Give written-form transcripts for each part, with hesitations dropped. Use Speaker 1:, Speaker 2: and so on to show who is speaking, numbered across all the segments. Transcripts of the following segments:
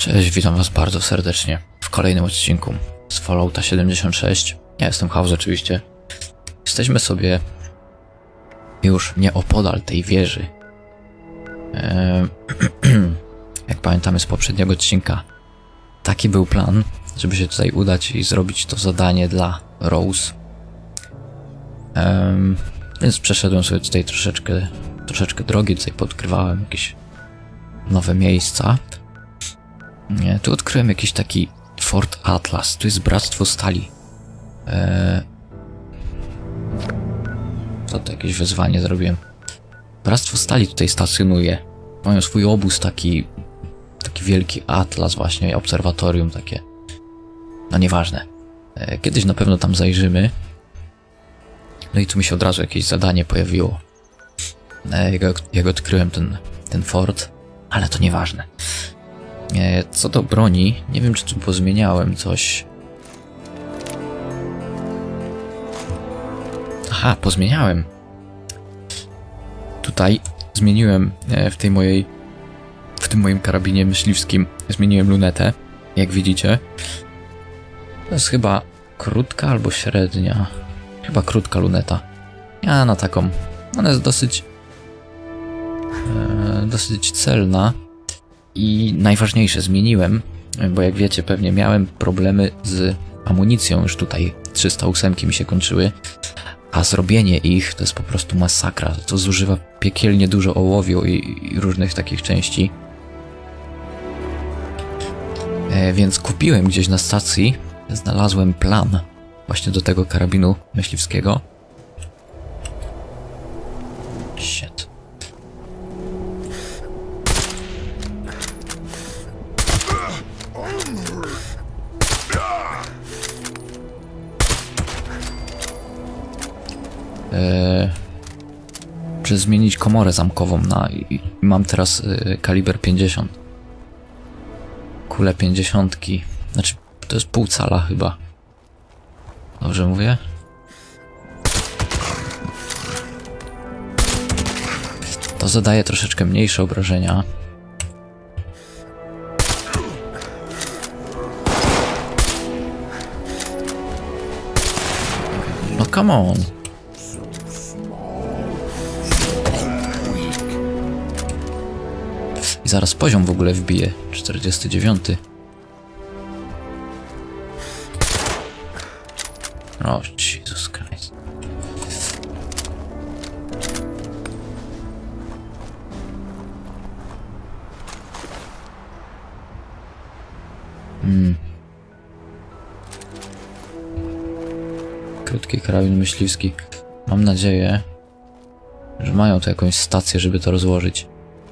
Speaker 1: Cześć, witam was bardzo serdecznie w kolejnym odcinku z Fallouta 76. Ja jestem House oczywiście. Jesteśmy sobie już nieopodal tej wieży. Jak pamiętamy z poprzedniego odcinka, taki był plan, żeby się tutaj udać i zrobić to zadanie dla Rose. Więc przeszedłem sobie tutaj troszeczkę drogi, tutaj podkrywałem jakieś nowe miejsca. Tu odkryłem jakiś taki Fort Atlas. Tu jest Bractwo Stali. Co to jakieś wezwanie zrobiłem? Bractwo Stali tutaj stacjonuje. Mają swój obóz, taki wielki atlas właśnie, obserwatorium takie. No nieważne. Kiedyś na pewno tam zajrzymy. No i tu mi się od razu jakieś zadanie pojawiło. Jak odkryłem ten fort. Ale to nieważne. Co do broni, nie wiem, czy tu pozmieniałem coś. Aha, pozmieniałem. Tutaj zmieniłem w tym moim karabinie myśliwskim zmieniłem lunetę, jak widzicie. To jest chyba krótka albo średnia. Chyba krótka luneta. Ja na taką. Ona jest dosyć celna. I najważniejsze zmieniłem, bo jak wiecie pewnie miałem problemy z amunicją już tutaj. 308 mi się kończyły, a zrobienie ich to jest po prostu masakra. To zużywa piekielnie dużo ołowiu i różnych takich części. Więc kupiłem gdzieś na stacji, znalazłem plan właśnie do tego karabinu myśliwskiego. Shit. Zmienić komorę zamkową i mam teraz kaliber 50. Kule 50. Znaczy, to jest pół cala chyba. Dobrze mówię? To zadaje troszeczkę mniejsze obrażenia. No come on. I zaraz poziom w ogóle wbije. 49. O, Jesus Christ. Krótki karabin myśliwski. Mam nadzieję, że mają tu jakąś stację, żeby to rozłożyć.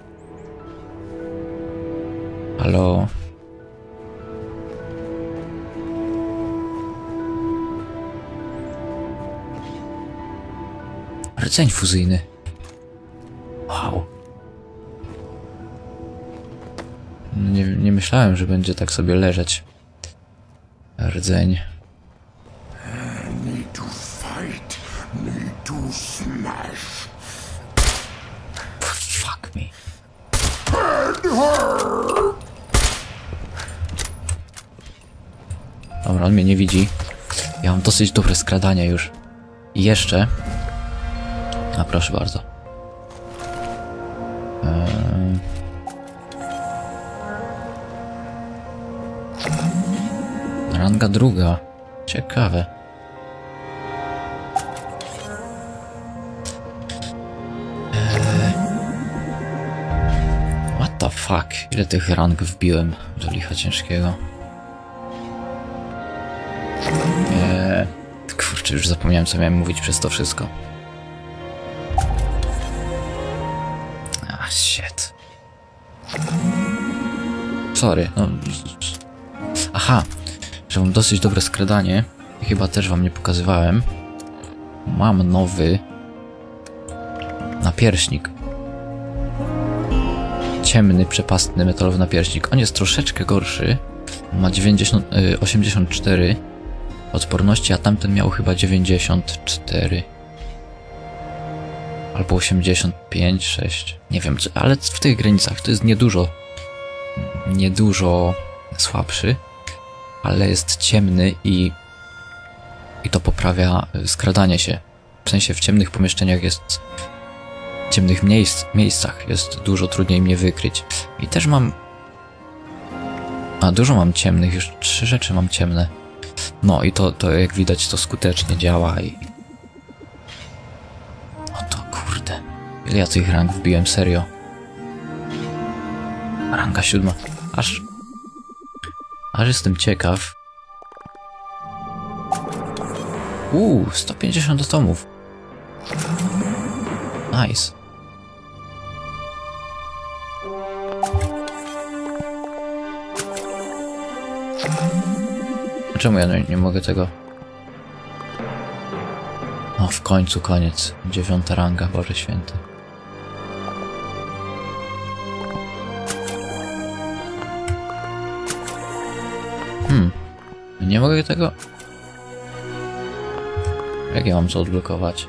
Speaker 1: Halo? Rdzeń fuzyjny. Wow. Nie myślałem, że będzie tak sobie leżeć. Rdzeń.
Speaker 2: Need to fight, need to smash.
Speaker 1: Fuck me. Dobra, on mnie nie widzi. Ja mam dosyć dobre skradanie już. I jeszcze... A proszę bardzo. Ranga druga. Ciekawe. What the fuck? Ile tych rang wbiłem do licha ciężkiego? Kurczę, już zapomniałem, co miałem mówić przez to wszystko. Ah, shit. Sorry, no... Aha, że mam dosyć dobre skradanie. Chyba też wam nie pokazywałem. Mam nowy... napierśnik. Ciemny, przepastny, metalowy napierśnik. On jest troszeczkę gorszy. Ma 84 odporności, a tamten miał chyba 94. Albo 85, 6. Nie wiem, ale w tych granicach to jest niedużo. niedużo słabszy, ale jest ciemny i to poprawia skradanie się. W sensie w ciemnych pomieszczeniach jest... W ciemnych miejscach jest dużo trudniej mnie wykryć. I też mam... dużo mam ciemnych, już 3 rzeczy mam ciemne. No i to jak widać to skutecznie działa i... O to kurde. Ile ja tych rang wbiłem, serio. Ranga 7. Aż jestem ciekaw. 150 atomów. Nice. Czemu ja nie mogę tego? O, w końcu koniec. 9. ranga, Boże Święty. Nie mogę tego? Jak ja mam co odblokować?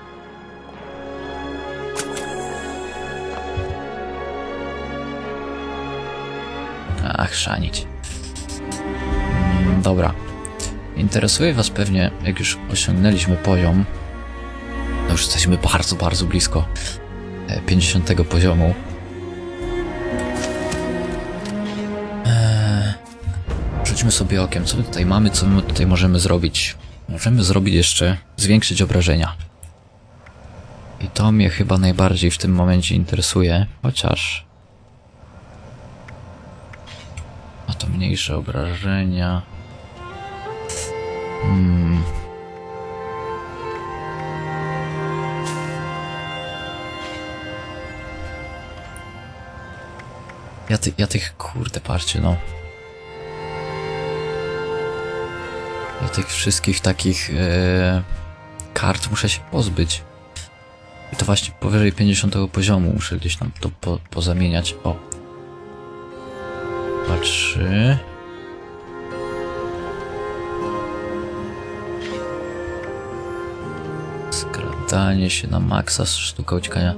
Speaker 1: Ach, szanić. Dobra. Interesuje was pewnie, jak już osiągnęliśmy poziom, no już jesteśmy bardzo, bardzo blisko 50 poziomu. Rzućmy sobie okiem, co my tutaj mamy, co my tutaj możemy zrobić. Możemy zrobić jeszcze, zwiększyć obrażenia. I to mnie chyba najbardziej w tym momencie interesuje, chociaż... A to mniejsze obrażenia... Ja tych, kurde, patrzcie, no. Ja tych wszystkich takich kart muszę się pozbyć. I to właśnie powyżej 50 poziomu muszę gdzieś tam to pozamieniać. O. 2, 3. Skradanie się na maksa, sztuka uciekania.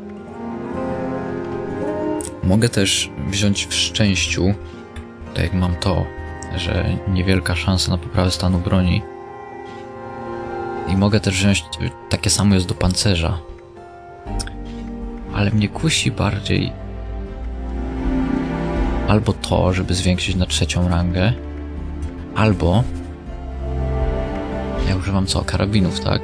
Speaker 1: Mogę też wziąć w szczęściu, tak jak mam to, że niewielka szansa na poprawę stanu broni. I mogę też wziąć, takie samo jest do pancerza. Ale mnie kusi bardziej albo to, żeby zwiększyć na 3. rangę, albo ja używam co? Karabinów, tak?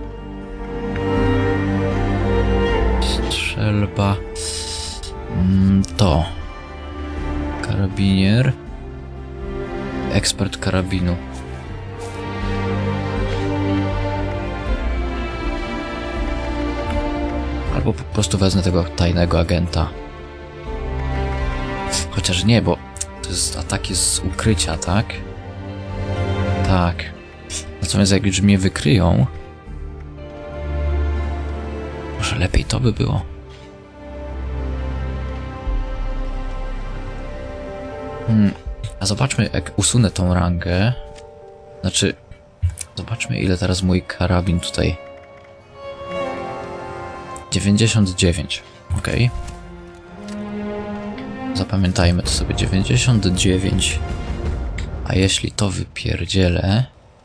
Speaker 1: Strzelba. To. Karabinier. Ekspert karabinu. Albo po prostu wezmę tego tajnego agenta. Chociaż nie, bo to jest ataki z ukrycia, tak? Tak. Natomiast jak już mnie wykryją... Może lepiej to by było. A zobaczmy, jak usunę tą rangę. Znaczy, zobaczmy, ile teraz mój karabin tutaj. 99. Ok. Zapamiętajmy to sobie. 99. A jeśli to wypierdzielę...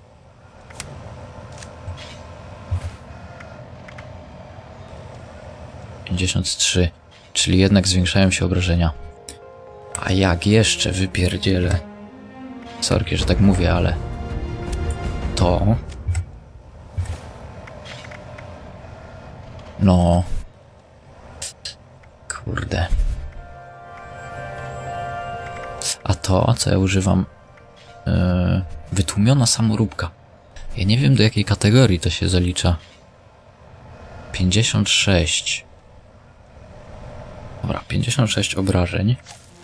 Speaker 1: ...53. Czyli jednak zwiększają się obrażenia. A jak jeszcze wypierdzielę... Sorki, że tak mówię, ale... To... No... Kurde... A to, co ja używam... wytłumiona samoróbka. Ja nie wiem, do jakiej kategorii to się zalicza. 56... Dobra, 56 obrażeń.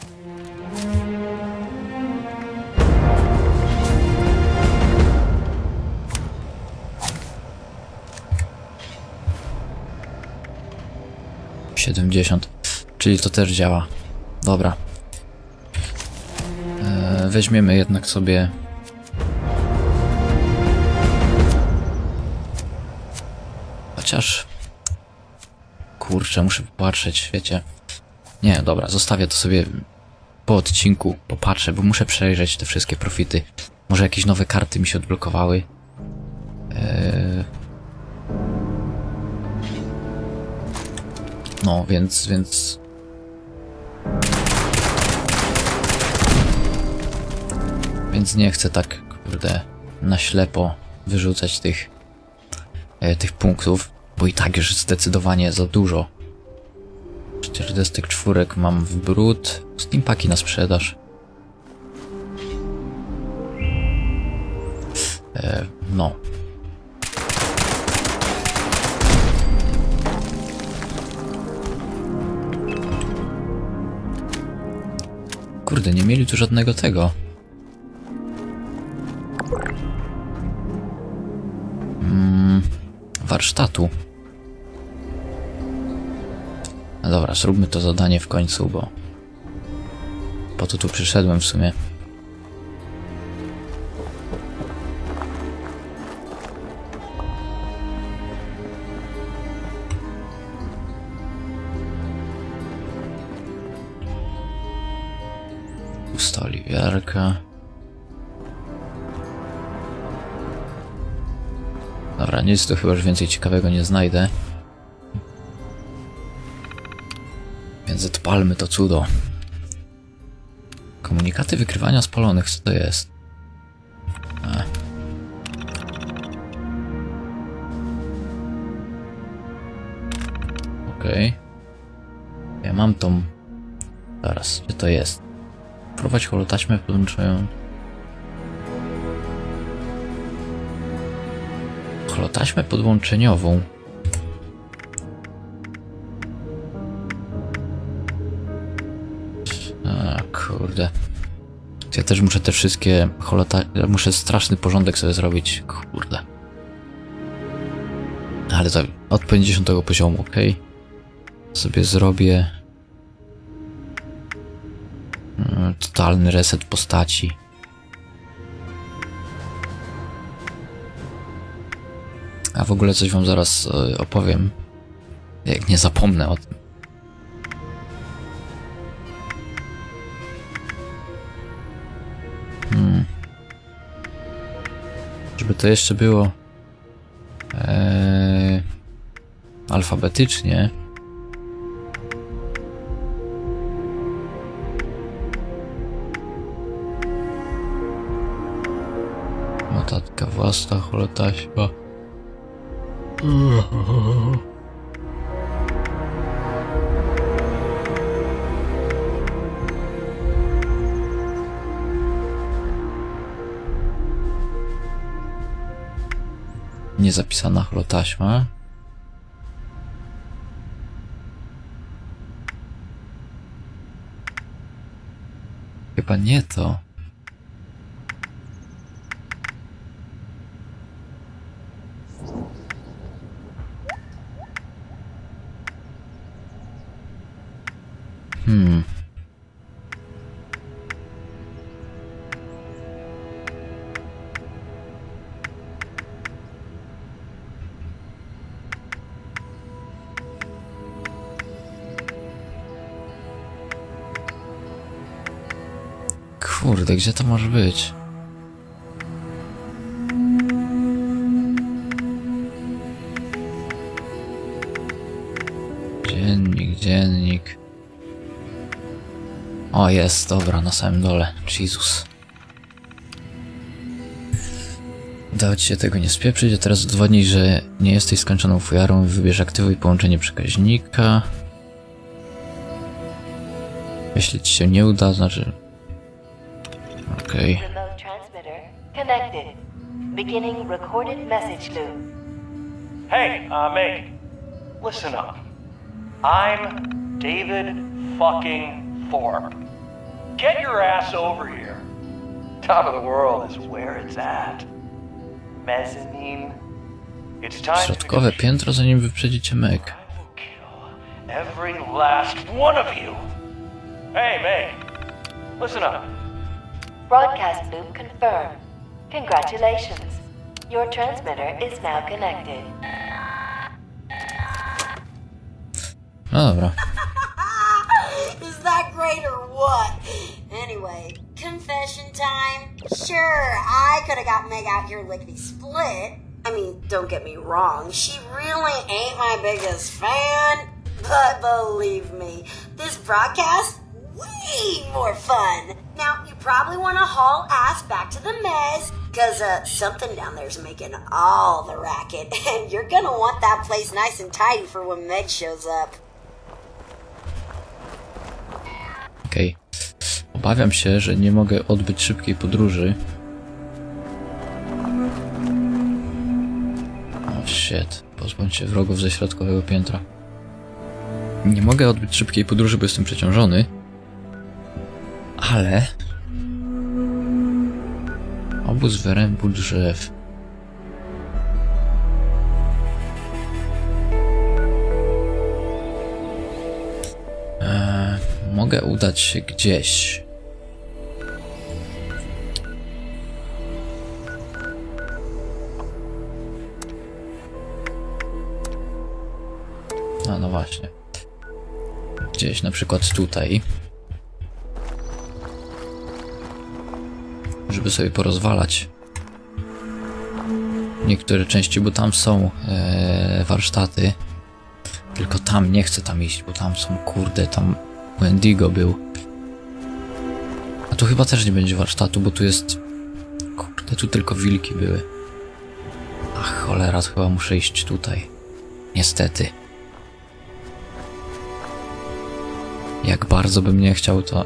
Speaker 1: Czyli to też działa. Dobra. Weźmiemy jednak sobie... Chociaż... Kurczę, muszę popatrzeć, wiecie. Nie, dobra, zostawię to sobie po odcinku popatrzę, bo muszę przejrzeć te wszystkie profity. Może jakieś nowe karty mi się odblokowały. No, więc... Więc nie chcę tak, kurde, na ślepo wyrzucać tych punktów, bo i tak już zdecydowanie za dużo. 44 mam w brud. Steampaki na sprzedaż. No. Kurde, nie mieli tu żadnego tego. Warsztatu. No dobra, zróbmy to zadanie w końcu, bo po to tu przyszedłem w sumie. Pusta oliwiarka. Dobra, nic tu chyba już więcej ciekawego nie znajdę. Więc odpalmy to cudo. Komunikaty wykrywania spalonych, co to jest? Okej. Ja mam tą... Zaraz, gdzie to jest? Prowadź holotaśmę podłączoną... Holotaśmę podłączeniową. Kurde. Ja też muszę te wszystkie muszę straszny porządek sobie zrobić. Kurde. Ale to od 50 poziomu, ok? Sobie zrobię... Totalny reset postaci. A w ogóle coś wam zaraz opowiem. Jak nie zapomnę o tym. Żeby to jeszcze było alfabetycznie. Notatka własna, holotaśma. Niezapisana holotaśma. Chyba nie to. Kurde, gdzie to może być? Dziennik. O, jest, dobra, na samym dole. Jezus. Udało ci się tego nie spieprzyć, a teraz udowodnij, że nie jesteś skończoną fujarą i wybierz aktywuj połączenie przekaźnika. Jeśli ci się nie uda, znaczy... Okej.
Speaker 3: Hey, Meg, listen up. I'm David fucking Thorpe. Get your ass over here. Top of the world is where it's at. Mezzanine. It's time
Speaker 1: Środkowe piętro, zanim wyprzedzicie Meg.
Speaker 3: Every last one of you. Hey, Meg, listen up.
Speaker 4: Broadcast loop confirmed. Congratulations. Your transmitter is now connected.
Speaker 1: No dobra.
Speaker 5: Is that great or what? mission time? Sure, I could have got Meg out here lickety-split. I mean, don't get me wrong, she really ain't my biggest fan. But believe me, this broadcast, way more fun. Now, you probably want to haul ass back to the mez, because something down there's making all the racket, and you're gonna want that place nice and tidy for when Meg shows up.
Speaker 1: Okej. Obawiam się, że nie mogę odbyć szybkiej podróży. O shit. Pozbądź się wrogów ze środkowego piętra. Nie mogę odbyć szybkiej podróży, bo jestem przeciążony. Ale... Obóz wyrębu drzew. Mogę udać się gdzieś. No właśnie. Gdzieś na przykład tutaj. Żeby sobie porozwalać niektóre części, bo tam są warsztaty. Tylko tam nie chcę tam iść, bo tam są, kurde, tam Wendigo był. A tu chyba też nie będzie warsztatu, bo tu jest... Kurde, tu tylko wilki były. Ach, cholera, to chyba muszę iść tutaj. Niestety. Jak bardzo bym nie chciał, to...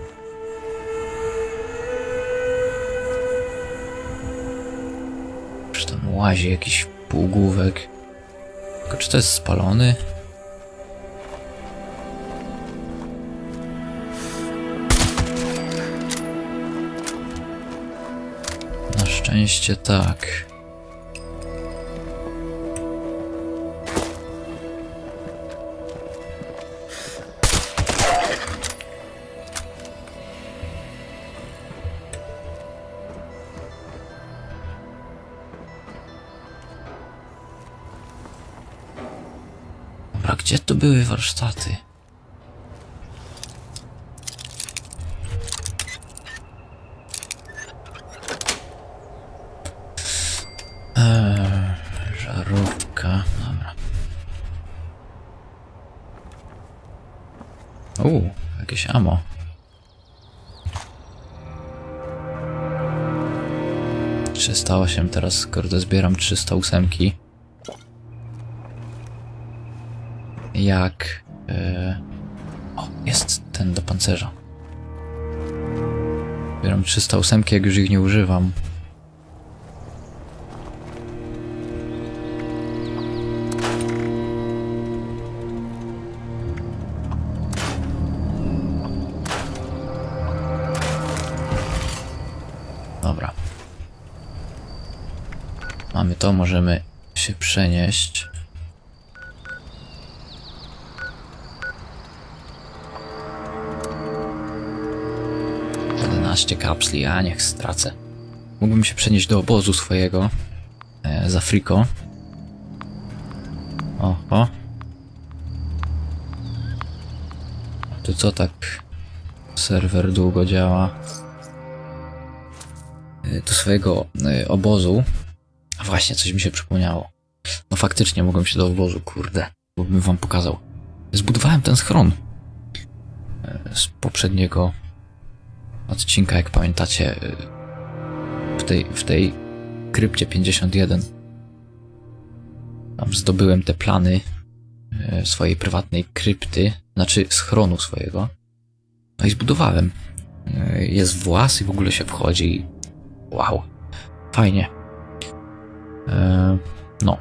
Speaker 1: Czy tam łazi jakiś półgłówek? Tylko czy to jest spalony? Na szczęście tak. Dobra, gdzie to były warsztaty? Żarówka, dobra. Jakieś ammo. ...308, teraz kurde zbieram 308. Jak... O, jest ten do pancerza. Zbieram 308, jak już ich nie używam. Dobra. Mamy to, możemy się przenieść. Kapsli, a niech stracę. Mógłbym się przenieść do obozu swojego z Afriko. Oho. To co tak serwer długo działa? Do swojego obozu. A właśnie, coś mi się przypomniało. No faktycznie mogłem się do obozu, kurde. Bo bym wam pokazał. Zbudowałem ten schron z poprzedniego odcinka, jak pamiętacie, w tej krypcie 51. Tam zdobyłem te plany swojej prywatnej krypty, znaczy schronu swojego. No i zbudowałem. Jest włas i w ogóle się wchodzi. Wow, fajnie. No.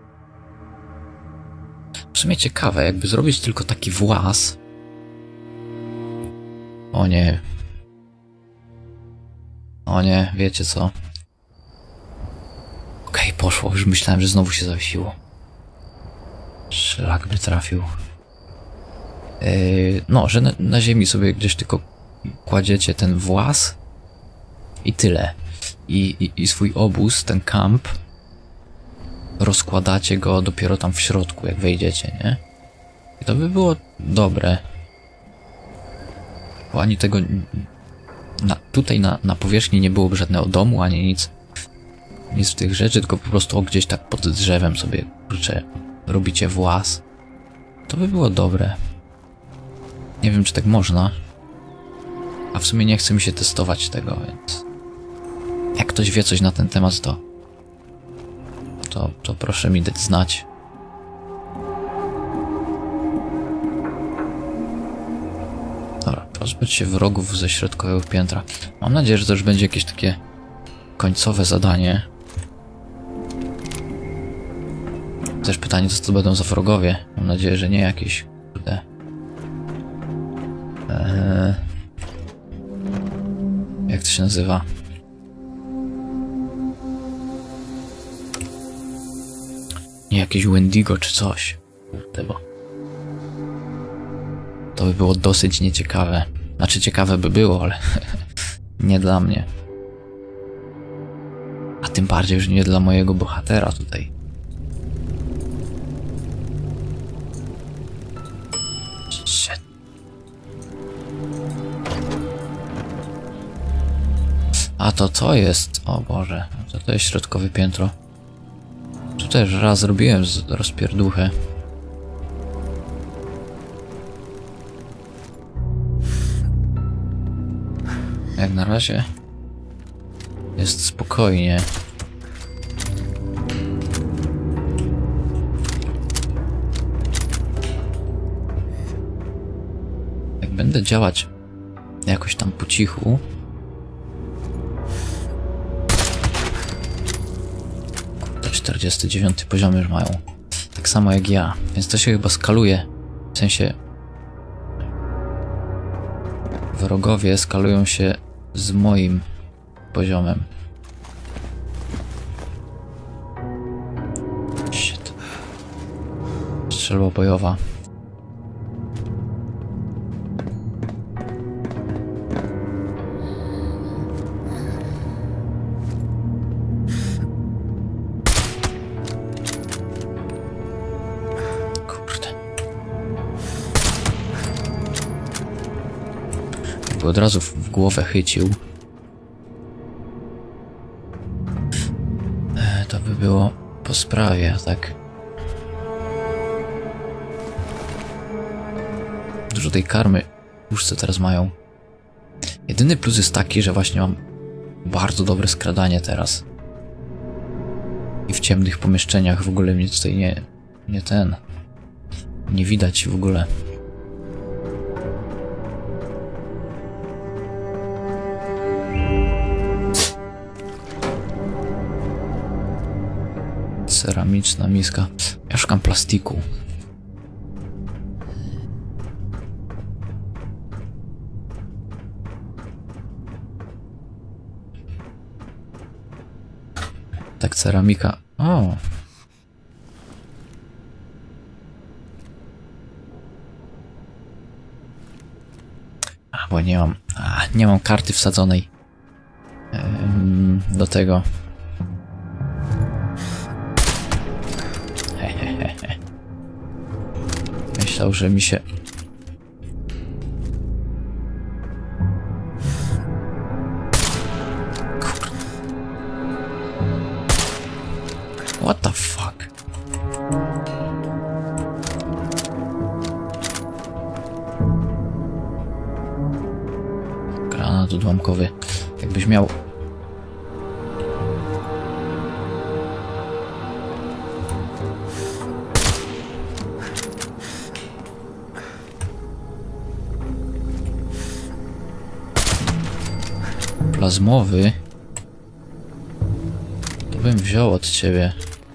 Speaker 1: W sumie ciekawe, jakby zrobić tylko taki włas. O nie. O nie, wiecie co? Okej, poszło. Już myślałem, że znowu się zawiesiło. Szlak by trafił. No, że na ziemi sobie gdzieś tylko kładziecie ten włas i tyle. I swój obóz, ten kamp, rozkładacie go dopiero tam w środku, jak wejdziecie, nie? I to by było dobre. Bo ani tego Tutaj na powierzchni nie byłoby żadnego domu, ani nic z tych rzeczy, tylko po prostu gdzieś tak pod drzewem sobie, kurczę, robicie włas. To by było dobre. Nie wiem, czy tak można. A w sumie nie chce mi się testować tego, więc... Jak ktoś wie coś na ten temat, to proszę mi dać znać. Dobra, pozbyć się wrogów ze środkowego piętra. Mam nadzieję, że to już będzie jakieś takie końcowe zadanie. Też pytanie, co to będą za wrogowie. Mam nadzieję, że nie jakieś... Kurde... Jak to się nazywa? Nie jakieś Wendigo czy coś. Kurde, bo... To by było dosyć nieciekawe. Znaczy ciekawe by było, ale... nie dla mnie. A tym bardziej już nie dla mojego bohatera tutaj. Shit. A to jest... O Boże, to jest środkowe piętro. Tu też raz zrobiłem rozpierduchę. Jak na razie jest spokojnie. Jak będę działać jakoś tam po cichu, to 49 poziom już mają. Tak samo jak ja, więc to się chyba skaluje. W sensie wrogowie skalują się z moim poziomem. Shit. Strzelba bojowa. Jakby od razu w głowę chycił. To by było po sprawie, tak. Dużo tej karmy puszce teraz mają. Jedyny plus jest taki, że właśnie mam bardzo dobre skradanie teraz. I w ciemnych pomieszczeniach w ogóle mnie tutaj nie widać w ogóle. Ceramiczna miska. Ja szukam plastiku. Tak, ceramika. O! Bo nie mam karty wsadzonej do tego. Myślał, że mi się... Kurde. What the fuck? Granat odłamkowy. Jakbyś miał... plazmowy, to bym wziął od ciebie.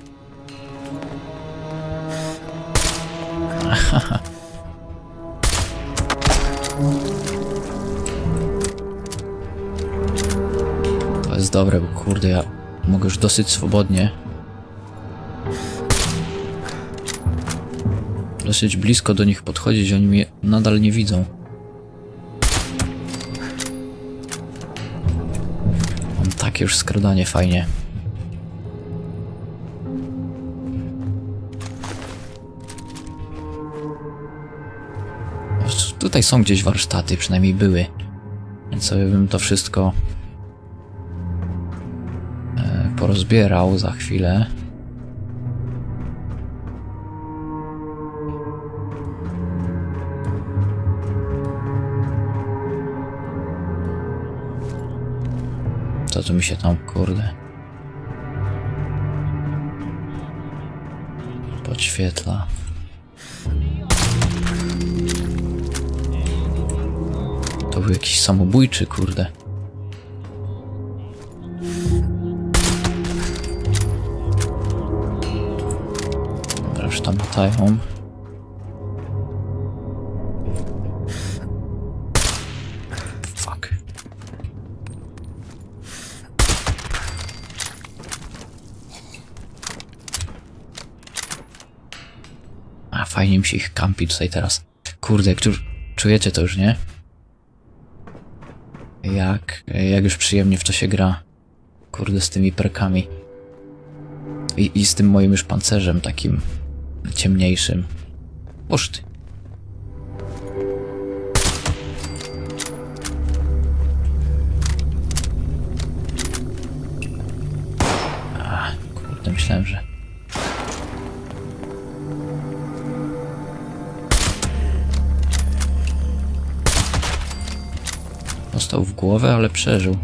Speaker 1: To jest dobre, bo kurde, ja mogę już dosyć swobodnie. Dosyć blisko do nich podchodzić, oni mnie nadal nie widzą. Takie już skradanie fajnie. Tutaj są gdzieś warsztaty, przynajmniej były. Więc sobie bym to wszystko porozbierał za chwilę. Co tu mi się tam, kurde, podświetla? To był jakiś samobójczy, kurde. Dobra, już tam latają. Fuck. A, fajnie mi się ich kampi tutaj teraz. Kurde, jak czujecie to już, nie? Jak już przyjemnie w to się gra. Kurde, z tymi perkami. I z tym moim już pancerzem takim ciemniejszym. Boż ty. A, kurde, myślałem, że... Dostał w głowę, ale przeżył.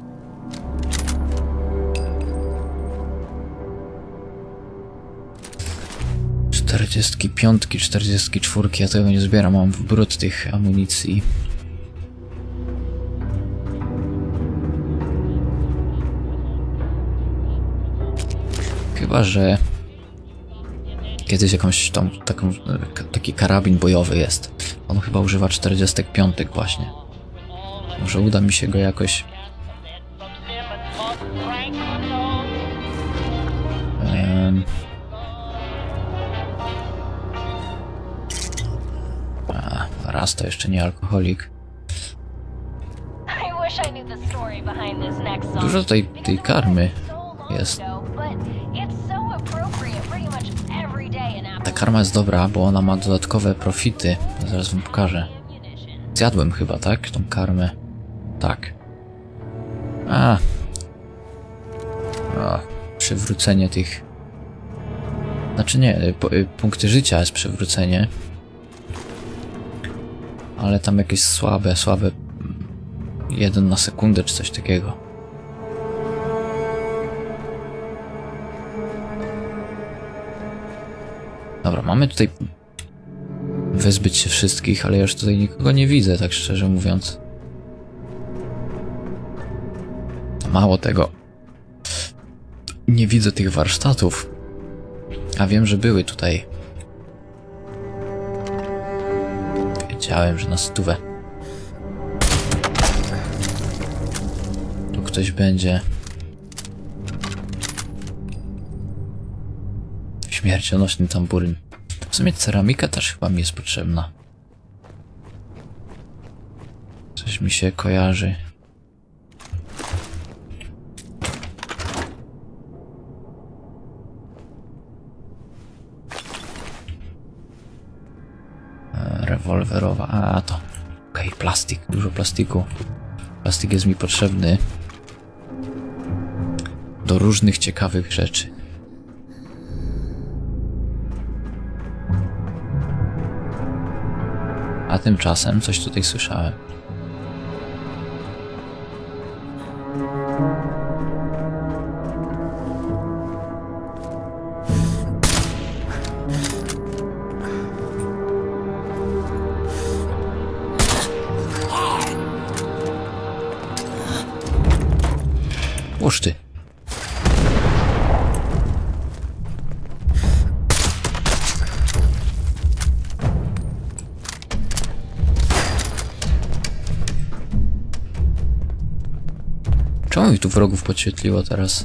Speaker 1: Czterdziestki piątki, 44, ja tego nie zbieram, mam w brud tych amunicji. Chyba że kiedyś jakąś tam taki karabin bojowy jest. On chyba używa 45 właśnie. Może uda mi się go jakoś... raz to jeszcze nie alkoholik. Dużo tej karmy jest. Ta karma jest dobra, bo ona ma dodatkowe profity. Zaraz wam pokażę. Zjadłem chyba, tak? Tą karmę. Tak. Przywrócenie tych... Znaczy nie, punkty życia jest przywrócenie. Ale tam jakieś słabe... 1 na sekundę czy coś takiego. Dobra, mamy tutaj wyzbyć się wszystkich, ale ja już tutaj nikogo nie widzę, tak szczerze mówiąc. Mało tego. Nie widzę tych warsztatów. A wiem, że były tutaj. Wiedziałem, że na 100. Tu ktoś będzie. Śmiercionośny tamburyn. W sumie ceramika też chyba mi jest potrzebna. Coś mi się kojarzy. Rewolwerowa. A to. Okej, plastik. Dużo plastiku. Plastik jest mi potrzebny do różnych ciekawych rzeczy. A tymczasem coś tutaj słyszałem. Oż ty. Czemu mi tu wrogów podświetliło teraz?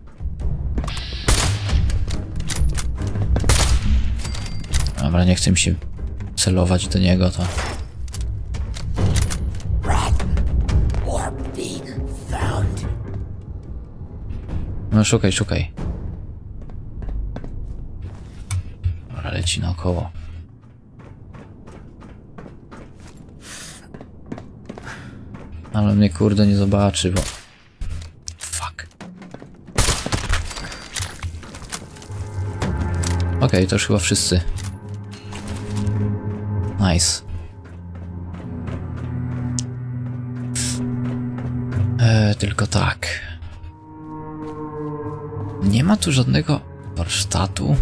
Speaker 1: Dobra, nie chcę mi się celować do niego, to... No szukaj, szukaj. Dobra, leci naokoło. Ale mnie kurde nie zobaczy, bo... Fuck. Okej, to już chyba wszyscy. Nice. Tylko tak. Nie ma tu żadnego warsztatu.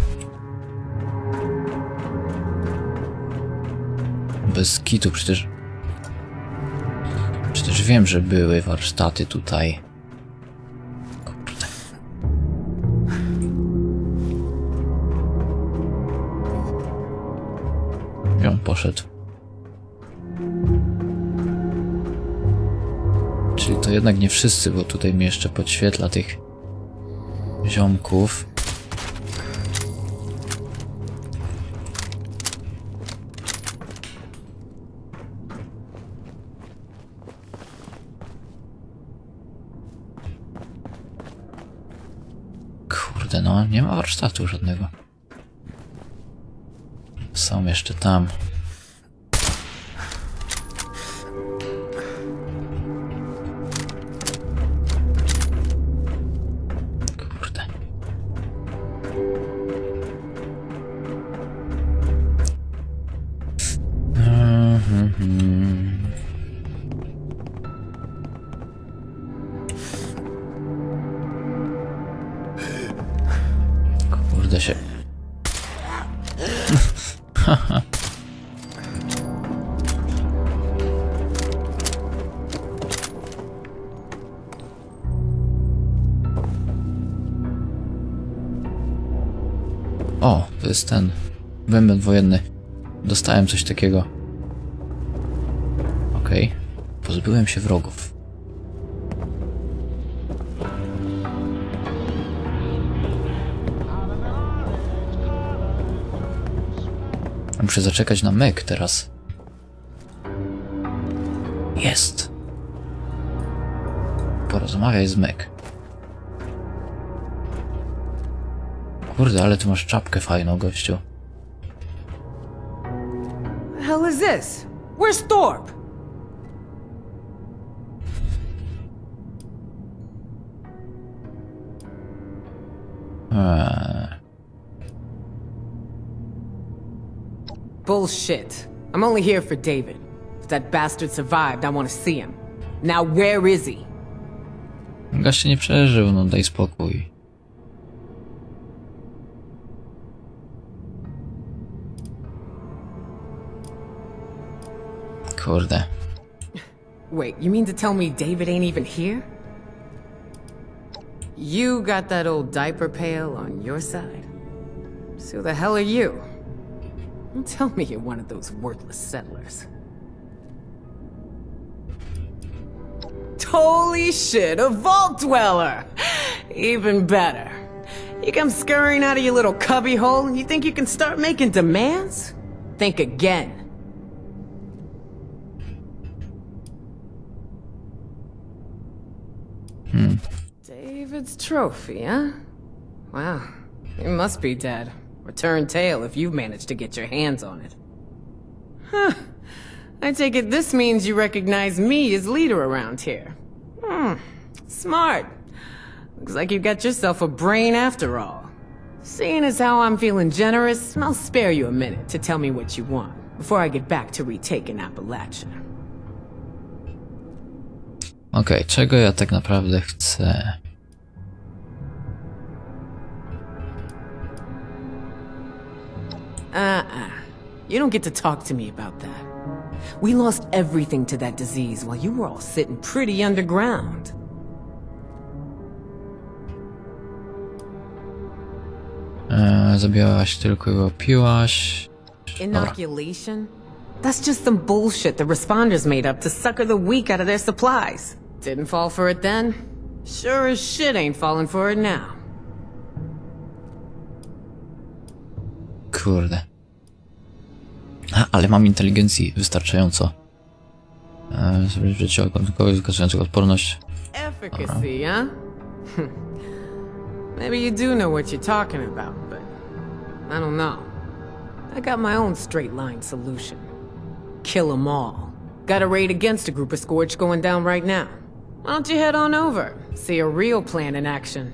Speaker 1: Bez kitu, przecież wiem, że były warsztaty tutaj. Kurde. Gdzie on poszedł? Czyli to jednak nie wszyscy, bo tutaj mi jeszcze podświetla tych ziomków. Kurde, no nie ma warsztatu żadnego. Są jeszcze tam. Kurde. Kurde się. O, to jest ten bęben wojenny. Dostałem coś takiego. Okej. Pozbyłem się wrogów. Muszę zaczekać na Meg teraz. Jest. Porozmawiaj z Meg. Kurde, ale ty masz czapkę fajną, gościu.
Speaker 6: The hell is this? Where's Thorpe? Bullshit. I'm only here for David. If that bastard survived, I want to see him. Now where is he?
Speaker 1: Gość nie przeżył, no daj spokój. Kurde.
Speaker 6: Wait, you mean to tell me David ain't even here? You got that old diaper pail on your side? So who the hell are you? Don't tell me you're one of those worthless settlers. Holy shit, a vault dweller! Even better. You come scurrying out of your little cubby hole and you think you can start making demands? Think again. David's trophy, huh? Wow, it must be dead. Return tail if you've managed to get your hands on it. Huh. I take it this means you recognize me as leader around here. Smart. Looks like you got yourself a brain after all. Seeing as how I'm feeling generous, I'll spare you a minute to tell me what you want before I get back to retaking Appalachia.
Speaker 1: Okej, czego ja tak naprawdę chcę?
Speaker 6: You don't get to talk to me about that. We lost everything to that disease while you were all sitting pretty underground.
Speaker 1: Zabiłaś tylko i opiłaś.
Speaker 6: Inoculation? That's just some bullshit the responders made up to sucker the weak out of their supplies. Didn't fall for it then? Sure as shit ain't falling for it now.
Speaker 1: Kurde. Ale mam inteligencji wystarczająco. Życie kogoś wykazającego odporność.
Speaker 6: Efficacy, huh? Maybe you do know what you're talking about, but I don't know. I got my own straight-line solution. Kill 'em all. Got a raid against a group of Scourge going down right now. Why don't you head on over, see a real plan in action?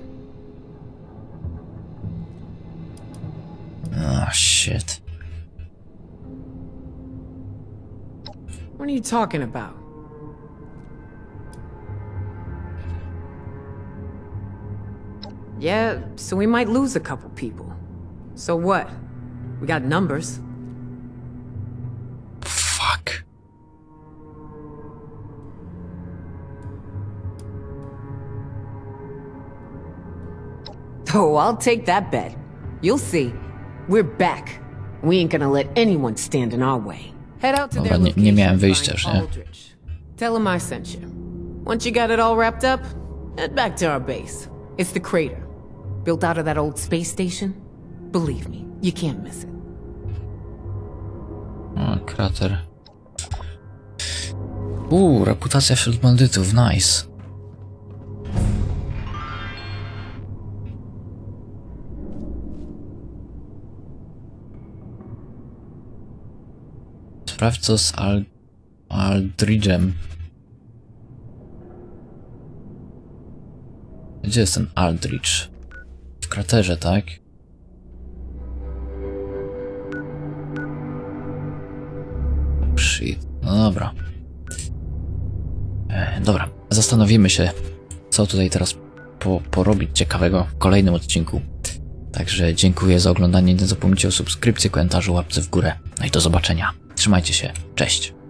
Speaker 1: Oh, shit.
Speaker 6: What are you talking about? Yeah, so we might lose a couple people. So what? We got numbers.
Speaker 1: Fuck.
Speaker 6: Oh, I'll take that bet. You'll see. We're back. We ain't gonna let anyone stand in our way. Head out to
Speaker 1: Dobra,
Speaker 6: their
Speaker 1: nie miałem
Speaker 6: location,
Speaker 1: wyjścia,
Speaker 6: find
Speaker 1: że nie?
Speaker 6: Aldrich. Tell him I sent you. Once you got it all wrapped up, head back to our base. It's the crater. Built out of that old space station. Believe me, you can't miss it.
Speaker 1: O, krater. Reputacja wśród bandytów, nice. Sprawdź co z Aldridge'em. Gdzie jest ten Aldridge? W kraterze, tak? Shit. No dobra. Dobra, zastanowimy się, co tutaj teraz porobić ciekawego w kolejnym odcinku. Także dziękuję za oglądanie, nie zapomnijcie o subskrypcji, komentarzu, łapce w górę. No i do zobaczenia. Trzymajcie się, cześć.